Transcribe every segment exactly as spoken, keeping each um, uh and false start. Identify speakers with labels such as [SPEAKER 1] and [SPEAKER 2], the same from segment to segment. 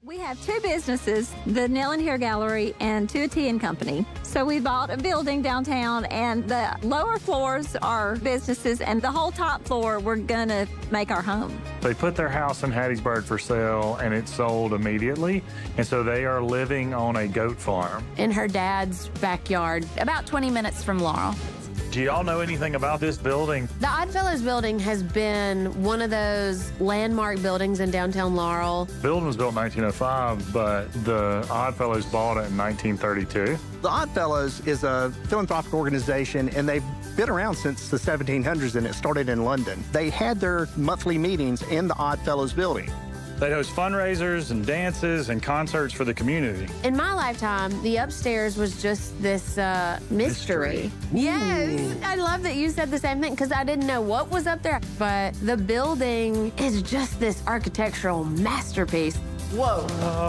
[SPEAKER 1] We have two businesses, the Nail and Hair Gallery and Two Tea and Company. So we bought a building downtown, and the lower floors are businesses, and the whole top floor we're gonna make our home.
[SPEAKER 2] They put their house in Hattiesburg for sale, and it sold immediately. And so they are living on a goat farm.
[SPEAKER 3] In her dad's backyard, about twenty minutes from Laurel.
[SPEAKER 2] Do y'all know anything about this building?
[SPEAKER 3] The Oddfellows building has been one of those landmark buildings in downtown Laurel.
[SPEAKER 2] The building was built in nineteen oh five, but the Oddfellows bought it in nineteen thirty-two.
[SPEAKER 4] The Oddfellows is a philanthropic organization, and they've been around since the seventeen hundreds, and it started in London. They had their monthly meetings in the Oddfellows building.
[SPEAKER 2] They host fundraisers and dances and concerts for the community.
[SPEAKER 3] In my lifetime, the upstairs was just this uh, mystery. mystery. Yes, I love that you said the same thing, because I didn't know what was up there. But the building is just this architectural masterpiece. Whoa.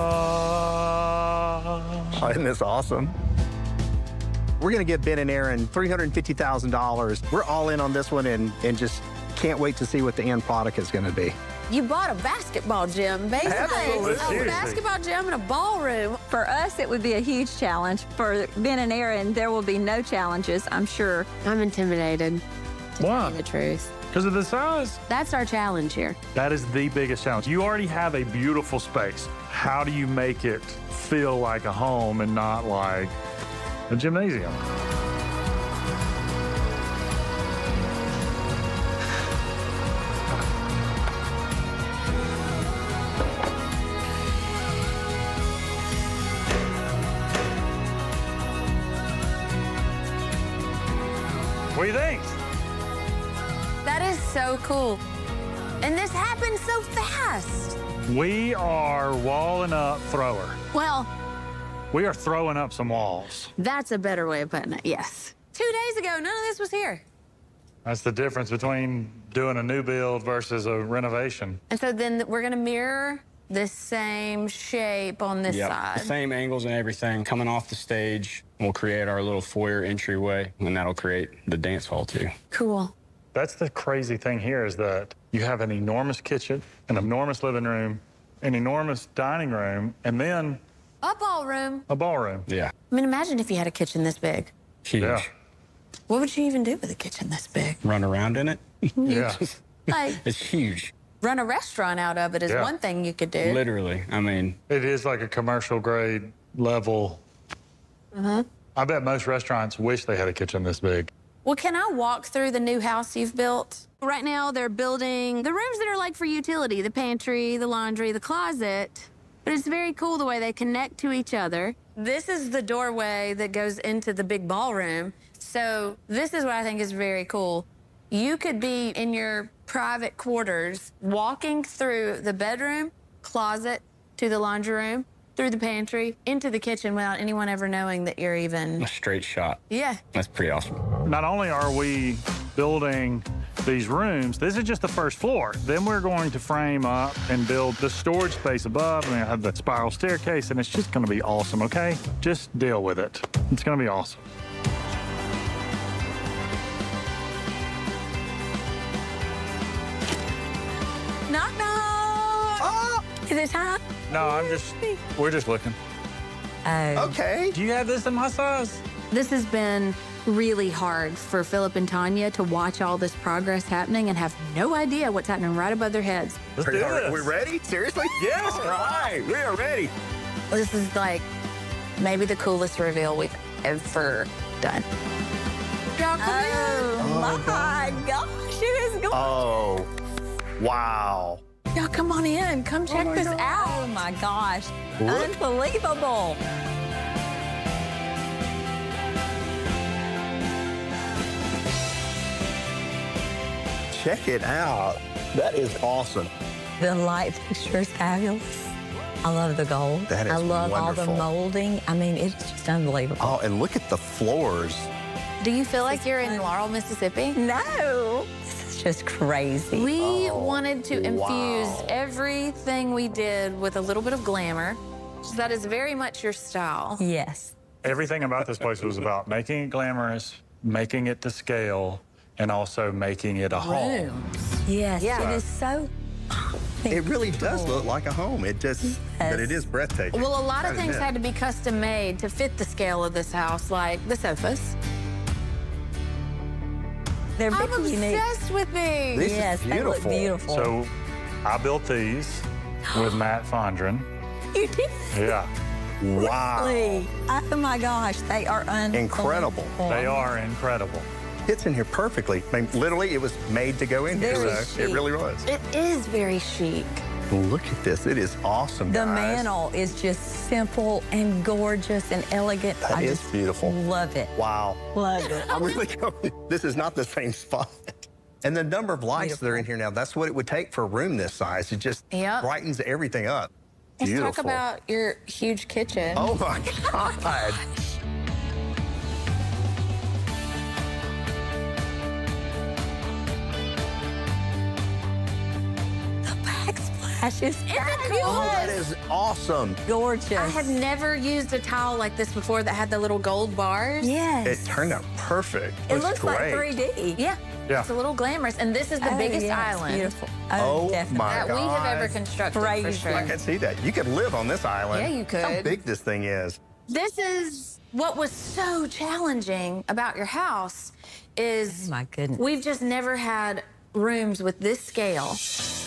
[SPEAKER 4] Uh... Isn't this awesome? We're gonna give Ben and Erin three hundred fifty thousand dollars. We're all in on this one, and, and just can't wait to see what the end product is gonna be.
[SPEAKER 3] You bought a basketball gym, basically.
[SPEAKER 4] Absolutely.
[SPEAKER 3] A basketball gym and a ballroom.
[SPEAKER 1] For us, it would be a huge challenge. For Ben and Erin, there will be no challenges, I'm sure.
[SPEAKER 3] I'm intimidated, to
[SPEAKER 2] Why?
[SPEAKER 3] tell you the truth.
[SPEAKER 2] Because of the size?
[SPEAKER 3] That's our challenge here.
[SPEAKER 2] That is the biggest challenge. You already have a beautiful space. How do you make it feel like a home and not like a gymnasium? What do you think?
[SPEAKER 3] That is so cool. And this happened so fast.
[SPEAKER 2] We are walling up thrower.
[SPEAKER 3] Well,
[SPEAKER 2] We are throwing up some walls.
[SPEAKER 3] that's a better way of putting it, yes. Two days ago, none of this was here.
[SPEAKER 2] That's the difference between doing a new build versus a renovation.
[SPEAKER 3] And so then we're gonna mirror the same shape on this
[SPEAKER 5] Yep,
[SPEAKER 3] side.
[SPEAKER 5] the same angles and everything. Coming off the stage, we'll create our little foyer entryway, and that'll create the dance hall too.
[SPEAKER 3] Cool.
[SPEAKER 2] That's the crazy thing here is that you have an enormous kitchen, an enormous living room, an enormous dining room, and then
[SPEAKER 3] A ballroom.
[SPEAKER 2] a ballroom.
[SPEAKER 5] Yeah,
[SPEAKER 3] I mean, imagine if you had a kitchen this big.
[SPEAKER 5] huge.
[SPEAKER 2] Yeah.
[SPEAKER 3] What would you even do with a kitchen this big?
[SPEAKER 5] Run around in it.
[SPEAKER 2] Yeah.
[SPEAKER 3] Like,
[SPEAKER 5] It's huge,
[SPEAKER 3] run a restaurant out of it is
[SPEAKER 2] Yeah.
[SPEAKER 3] one thing you could do.
[SPEAKER 5] literally. I mean,
[SPEAKER 2] It is like a commercial grade level.
[SPEAKER 3] Uh-huh.
[SPEAKER 2] I bet most restaurants wish they had a kitchen this big.
[SPEAKER 3] Well, can I walk through the new house you've built? Right now, they're building the rooms that are like for utility, the pantry, the laundry, the closet. But it's very cool the way they connect to each other. This is the doorway that goes into the big ballroom. So this is what I think is very cool. You could be in your private quarters, walking through the bedroom, closet, to the laundry room, through the pantry, into the kitchen without anyone ever knowing that you're even...
[SPEAKER 5] a straight shot.
[SPEAKER 3] Yeah.
[SPEAKER 5] That's pretty awesome.
[SPEAKER 2] Not only are we building these rooms, this is just the first floor. Then we're going to frame up and build the storage space above, and I have the spiral staircase, and it's just gonna be awesome, okay? Just deal with it. It's gonna be awesome.
[SPEAKER 3] Knock, knock.
[SPEAKER 4] Oh,
[SPEAKER 3] Is it time?
[SPEAKER 2] No, I'm just, we're just looking.
[SPEAKER 3] Oh.
[SPEAKER 4] okay.
[SPEAKER 2] Do you have this in my size?
[SPEAKER 3] This has been really hard for Philip and Tanya to watch all this progress happening and have no idea what's happening right above their heads.
[SPEAKER 2] Let's do
[SPEAKER 4] Are
[SPEAKER 2] this.
[SPEAKER 4] we ready? Seriously?
[SPEAKER 2] Yes.
[SPEAKER 4] All right, we are ready.
[SPEAKER 3] This is like maybe the coolest reveal we've ever done. Y'all come
[SPEAKER 1] Oh, my gosh, it is going.
[SPEAKER 4] Oh, wow.
[SPEAKER 3] in. Y'all come on in. Come check this out.
[SPEAKER 1] Oh my gosh,
[SPEAKER 4] Look.
[SPEAKER 1] unbelievable.
[SPEAKER 4] Check it out. That is awesome.
[SPEAKER 6] The light fixture is fabulous. I love the gold.
[SPEAKER 4] That is
[SPEAKER 6] I love all
[SPEAKER 4] wonderful.
[SPEAKER 6] the molding. I mean, it's just unbelievable.
[SPEAKER 4] Oh, and look at the floors.
[SPEAKER 3] Do you feel like you're in Laurel, Mississippi?
[SPEAKER 6] No, this is just crazy.
[SPEAKER 3] We
[SPEAKER 4] Oh,
[SPEAKER 3] wanted to infuse
[SPEAKER 4] wow.
[SPEAKER 3] everything we did with a little bit of glamour. So that is very much your style.
[SPEAKER 6] Yes.
[SPEAKER 2] Everything about this place was about making it glamorous, making it to scale, and also making it a home.
[SPEAKER 6] Yes,
[SPEAKER 3] Yeah.
[SPEAKER 6] it is so
[SPEAKER 4] It really does look like a home. It just, yes. But it is breathtaking.
[SPEAKER 3] Well, a lot of things
[SPEAKER 4] admit.
[SPEAKER 3] had to be custom made to fit the scale of this house, like the sofas.
[SPEAKER 6] They're
[SPEAKER 3] I'm
[SPEAKER 6] very unique.
[SPEAKER 3] obsessed with these.
[SPEAKER 4] This
[SPEAKER 6] Yes,
[SPEAKER 4] is
[SPEAKER 6] they look
[SPEAKER 4] beautiful.
[SPEAKER 6] beautiful.
[SPEAKER 2] So I built these with Matt Fondren.
[SPEAKER 6] You did?
[SPEAKER 2] Yeah.
[SPEAKER 4] Wow.
[SPEAKER 6] Really? Oh my gosh, they are unbelievable.
[SPEAKER 4] Incredible.
[SPEAKER 2] They are incredible.
[SPEAKER 4] Fits in here perfectly. I mean, literally, it was made to go in here.
[SPEAKER 6] Very
[SPEAKER 4] So it
[SPEAKER 6] chic.
[SPEAKER 4] really was.
[SPEAKER 3] It is very chic.
[SPEAKER 4] Look at this. It is awesome,
[SPEAKER 6] The
[SPEAKER 4] guys.
[SPEAKER 6] mantle is just simple and gorgeous and elegant.
[SPEAKER 4] That
[SPEAKER 6] I
[SPEAKER 4] is
[SPEAKER 6] just
[SPEAKER 4] beautiful.
[SPEAKER 6] love it.
[SPEAKER 4] Wow.
[SPEAKER 6] Love it.
[SPEAKER 4] I'm really going, this is not the same spot. And the number of lights that are in here now, that's what it would take for a room this size. It just
[SPEAKER 3] Yep.
[SPEAKER 4] brightens everything up.
[SPEAKER 3] Let's
[SPEAKER 4] Beautiful.
[SPEAKER 3] talk about your huge kitchen.
[SPEAKER 4] Oh my God.
[SPEAKER 6] The backsplash is fabulous.
[SPEAKER 4] Oh, that is awesome.
[SPEAKER 6] Gorgeous.
[SPEAKER 3] I have never used a towel like this before that had the little gold bars.
[SPEAKER 6] Yes.
[SPEAKER 4] It turned out perfect.
[SPEAKER 6] It looks
[SPEAKER 4] great.
[SPEAKER 6] like three D.
[SPEAKER 3] Yeah.
[SPEAKER 2] Yeah.
[SPEAKER 3] It's a little glamorous. And this is the
[SPEAKER 6] Oh,
[SPEAKER 3] biggest
[SPEAKER 6] yes,
[SPEAKER 3] island
[SPEAKER 6] Beautiful.
[SPEAKER 4] Oh,
[SPEAKER 6] definitely.
[SPEAKER 4] my
[SPEAKER 3] that we have ever
[SPEAKER 4] gosh.
[SPEAKER 3] constructed for
[SPEAKER 6] Crazy.
[SPEAKER 3] sure.
[SPEAKER 4] I can see that. You could live on this island.
[SPEAKER 3] Yeah, you
[SPEAKER 4] How
[SPEAKER 3] could.
[SPEAKER 4] big this thing is.
[SPEAKER 3] This is what was so challenging about your house is
[SPEAKER 6] Oh, my goodness.
[SPEAKER 3] we've just never had rooms with this scale.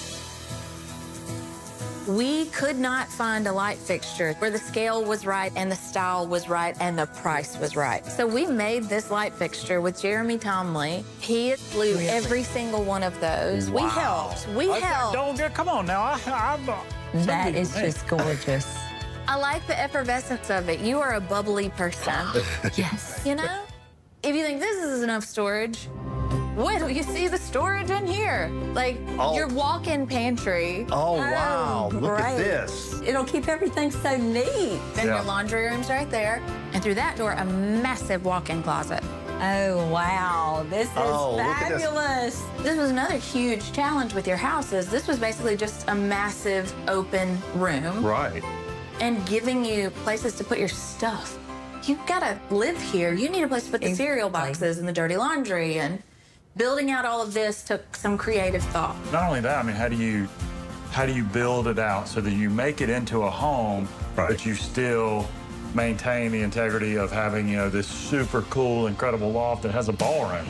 [SPEAKER 3] We could not find a light fixture where the scale was right and the style was right and the price was right. So we made this light fixture with Jeremy Tomley. He flew
[SPEAKER 6] Really?
[SPEAKER 3] every single one of those. We
[SPEAKER 4] Wow.
[SPEAKER 3] helped. We
[SPEAKER 2] Okay,
[SPEAKER 3] helped.
[SPEAKER 2] Don't get, come on now. I, I'm, uh,
[SPEAKER 6] That
[SPEAKER 2] something
[SPEAKER 6] is
[SPEAKER 2] to me.
[SPEAKER 6] just gorgeous.
[SPEAKER 3] I like the effervescence of it. You are a bubbly person.
[SPEAKER 6] Yes.
[SPEAKER 3] You know? If you think this is enough storage, wait till you see the storage in here. Like
[SPEAKER 4] Oh.
[SPEAKER 3] your walk-in pantry.
[SPEAKER 4] Oh, wow. Look at
[SPEAKER 6] great.
[SPEAKER 4] this.
[SPEAKER 6] It'll keep everything so neat.
[SPEAKER 3] Then
[SPEAKER 2] Yeah.
[SPEAKER 3] your laundry room's right there. And through that door, a massive walk-in closet.
[SPEAKER 6] Oh, wow. This is
[SPEAKER 4] Oh, look at this.
[SPEAKER 6] fabulous.
[SPEAKER 3] This was another huge challenge with your house is this was basically just a massive open room
[SPEAKER 2] Right.
[SPEAKER 3] and giving you places to put your stuff. You gotta live here. You need a place to put the cereal
[SPEAKER 6] Exactly.
[SPEAKER 3] boxes and the dirty laundry, and building out all of this took some creative thought.
[SPEAKER 2] Not only that, I mean, how do you how do you build it out so that you make it into a home,
[SPEAKER 4] Right.
[SPEAKER 2] but you still maintain the integrity of having, you know, this super cool, incredible loft that has a ballroom?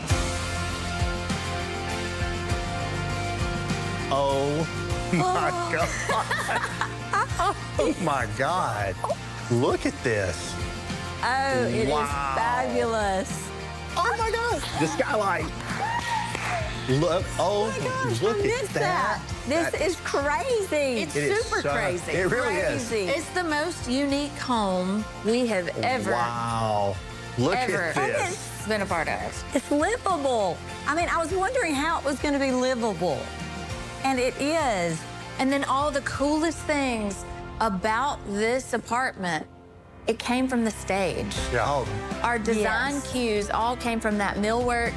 [SPEAKER 4] Oh, my God. Oh, my God. Look at this.
[SPEAKER 6] Oh, it is
[SPEAKER 4] Wow.
[SPEAKER 6] fabulous.
[SPEAKER 4] Oh, my God. The skylight. Look. Oh,
[SPEAKER 6] Gosh,
[SPEAKER 4] look
[SPEAKER 6] I
[SPEAKER 4] at
[SPEAKER 6] missed
[SPEAKER 4] that.
[SPEAKER 6] This
[SPEAKER 4] That-
[SPEAKER 6] is crazy.
[SPEAKER 3] It's
[SPEAKER 4] It is
[SPEAKER 3] super
[SPEAKER 4] so-
[SPEAKER 3] crazy.
[SPEAKER 4] It really is.
[SPEAKER 6] Crazy.
[SPEAKER 3] It's the most unique home we have ever,
[SPEAKER 4] Wow. Look
[SPEAKER 3] ever
[SPEAKER 4] at this.
[SPEAKER 3] been a part of.
[SPEAKER 6] It's livable. I mean, I was wondering how it was going to be livable. And it is.
[SPEAKER 3] And then all the coolest things about this apartment, it came from the stage.
[SPEAKER 2] Yeah.
[SPEAKER 4] Oh,
[SPEAKER 3] Our design
[SPEAKER 6] Yes.
[SPEAKER 3] cues all came from that millwork.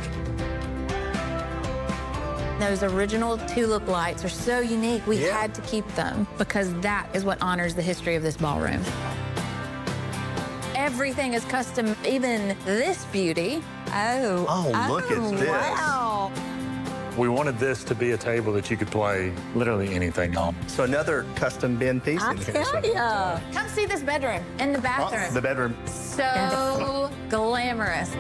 [SPEAKER 3] Those original tulip lights are so unique, we
[SPEAKER 4] Yeah.
[SPEAKER 3] had to keep them because that is what honors the history of this ballroom. Everything is custom, even this beauty.
[SPEAKER 6] Oh.
[SPEAKER 4] Oh, look at
[SPEAKER 6] oh,
[SPEAKER 4] this.
[SPEAKER 6] Wow.
[SPEAKER 2] We wanted this to be a table that you could play literally anything on.
[SPEAKER 4] so another custom bin piece
[SPEAKER 6] I
[SPEAKER 4] in here.
[SPEAKER 6] tell
[SPEAKER 4] So-
[SPEAKER 6] ya.
[SPEAKER 3] Come see this bedroom and the
[SPEAKER 4] Oh,
[SPEAKER 3] bathroom.
[SPEAKER 4] the bedroom.
[SPEAKER 3] So glamorous.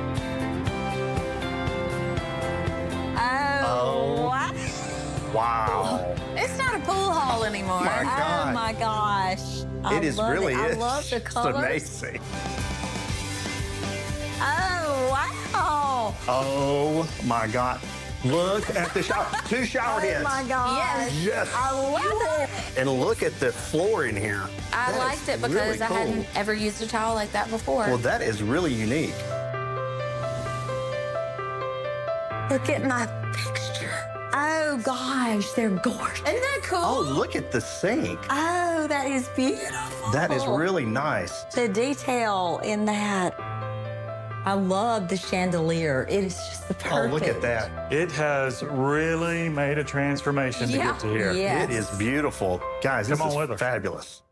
[SPEAKER 6] Oh,
[SPEAKER 4] Oh.
[SPEAKER 6] wow.
[SPEAKER 4] Wow.
[SPEAKER 3] It's not a pool hall anymore.
[SPEAKER 4] My
[SPEAKER 6] Oh,
[SPEAKER 4] God.
[SPEAKER 6] my gosh. I
[SPEAKER 4] It is
[SPEAKER 6] love
[SPEAKER 4] really
[SPEAKER 6] it.
[SPEAKER 4] is.
[SPEAKER 6] I love the
[SPEAKER 4] It's
[SPEAKER 6] colors.
[SPEAKER 4] amazing.
[SPEAKER 6] Oh, wow.
[SPEAKER 4] Oh my God. Look at the shower. Two shower heads.
[SPEAKER 6] Oh, my gosh.
[SPEAKER 3] Yes.
[SPEAKER 4] Yes.
[SPEAKER 6] I love it.
[SPEAKER 4] And look at the floor in here.
[SPEAKER 3] I
[SPEAKER 4] That
[SPEAKER 3] liked
[SPEAKER 4] is
[SPEAKER 3] it because
[SPEAKER 4] really
[SPEAKER 3] I
[SPEAKER 4] cool.
[SPEAKER 3] hadn't ever used a towel like that before.
[SPEAKER 4] Well, that is really unique.
[SPEAKER 6] Look at my fixture. Oh, gosh. They're gorgeous.
[SPEAKER 3] Isn't that cool?
[SPEAKER 4] Oh, look at the sink.
[SPEAKER 6] Oh, that is beautiful.
[SPEAKER 4] That is really nice.
[SPEAKER 6] The detail in that. I love the chandelier. It is just the
[SPEAKER 4] Oh,
[SPEAKER 6] perfect.
[SPEAKER 4] look at that.
[SPEAKER 2] It has really made a transformation to
[SPEAKER 6] Yeah.
[SPEAKER 2] get to here.
[SPEAKER 6] Yeah.
[SPEAKER 4] It is beautiful. Guys, this
[SPEAKER 2] Come on
[SPEAKER 4] is
[SPEAKER 2] with us.
[SPEAKER 4] fabulous.